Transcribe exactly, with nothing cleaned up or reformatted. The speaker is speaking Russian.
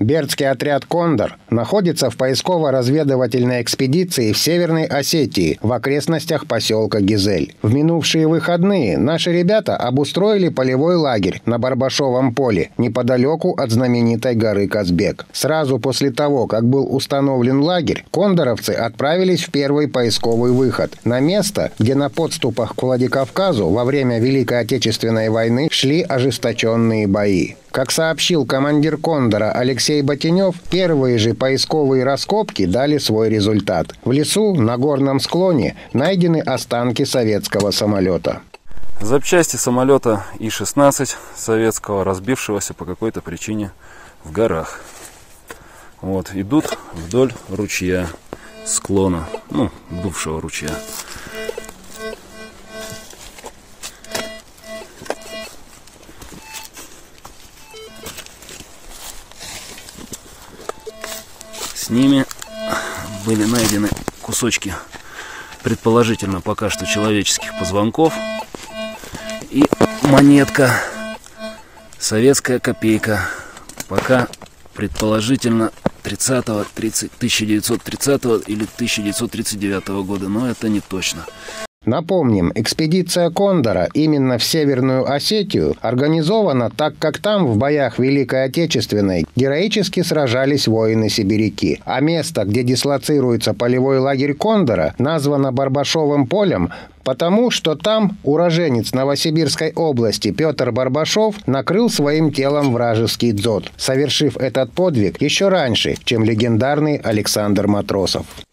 Бердский отряд «Кондор» находится в поисково-разведывательной экспедиции в Северной Осетии, в окрестностях поселка Гизель. В минувшие выходные наши ребята обустроили полевой лагерь на Барбашовом поле, неподалеку от знаменитой горы Казбек. Сразу после того, как был установлен лагерь, кондоровцы отправились в первый поисковый выход на место, где на подступах к Владикавказу во время Великой Отечественной войны шли ожесточенные бои. Как сообщил командир «Кондора» Алексей Ботинев, первые же поисковые раскопки дали свой результат. В лесу на горном склоне найдены останки советского самолета. Запчасти самолета И шестнадцать советского, разбившегося по какой-то причине в горах. Вот, идут вдоль ручья, склона, ну, бывшего ручья. С ними были найдены кусочки, предположительно, пока что человеческих позвонков и монетка, советская копейка, пока предположительно тридцатого, тысяча девятьсот тридцатого или тысяча девятьсот тридцать девятого года, но это не точно. Напомним, экспедиция «Кондора» именно в Северную Осетию организована, так как там в боях Великой Отечественной героически сражались воины-сибиряки. А место, где дислоцируется полевой лагерь «Кондора», названо Барбашовым полем, потому что там уроженец Новосибирской области Петр Барбашов накрыл своим телом вражеский дзот, совершив этот подвиг еще раньше, чем легендарный Александр Матросов.